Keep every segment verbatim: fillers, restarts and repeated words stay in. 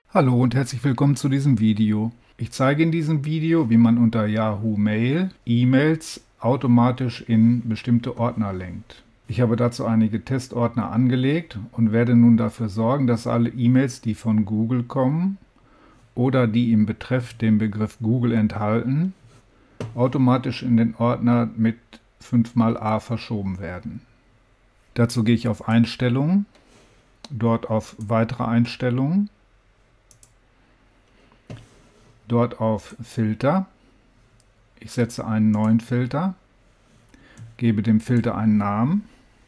Hallo und herzlich willkommen zu diesem Video. Ich zeige in diesem Video, wie man unter Yahoo Mail E-Mails automatisch in bestimmte Ordner lenkt. Ich habe dazu einige Testordner angelegt und werde nun dafür sorgen, dass alle E-Mails, die von Google kommen oder die im Betreff den Begriff Google enthalten, automatisch in den Ordner mit fünf mal A verschoben werden. Dazu gehe ich auf Einstellungen, dort auf Weitere Einstellungen, dort auf Filter. Ich setze einen neuen Filter, gebe dem Filter einen Namen,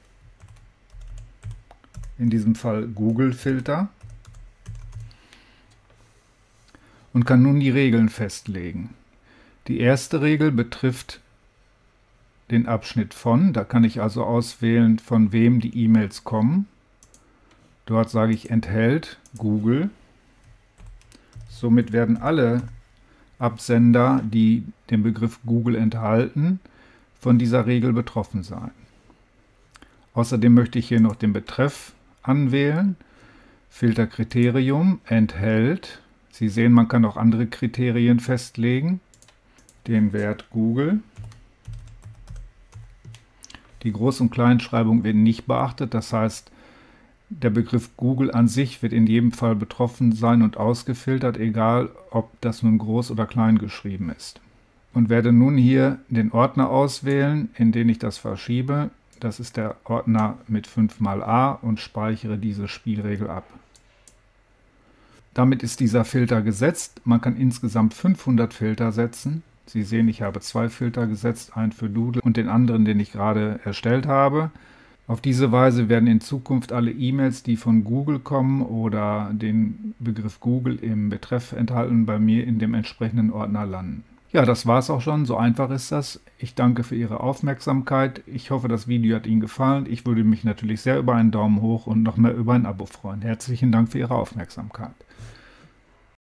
in diesem Fall Google Filter, und kann nun die Regeln festlegen. Die erste Regel betrifft den Abschnitt von, da kann ich also auswählen, von wem die E-Mails kommen. Dort sage ich enthält Google. Somit werden alle Absender, die den Begriff Google enthalten, von dieser Regel betroffen sein. Außerdem möchte ich hier noch den Betreff anwählen. Filterkriterium enthält. Sie sehen, man kann auch andere Kriterien festlegen. Den Wert Google. Die Groß- und Kleinschreibung wird nicht beachtet, das heißt, der Begriff Google an sich wird in jedem Fall betroffen sein und ausgefiltert, egal ob das nun groß oder klein geschrieben ist. Und werde nun hier den Ordner auswählen, in den ich das verschiebe. Das ist der Ordner mit fünf mal A und speichere diese Spielregel ab. Damit ist dieser Filter gesetzt. Man kann insgesamt fünfhundert Filter setzen. Sie sehen, ich habe zwei Filter gesetzt, einen für Doodle und den anderen, den ich gerade erstellt habe. Auf diese Weise werden in Zukunft alle E-Mails, die von Google kommen oder den Begriff Google im Betreff enthalten, bei mir in dem entsprechenden Ordner landen. Ja, das war es auch schon. So einfach ist das. Ich danke für Ihre Aufmerksamkeit. Ich hoffe, das Video hat Ihnen gefallen. Ich würde mich natürlich sehr über einen Daumen hoch und noch mehr über ein Abo freuen. Herzlichen Dank für Ihre Aufmerksamkeit.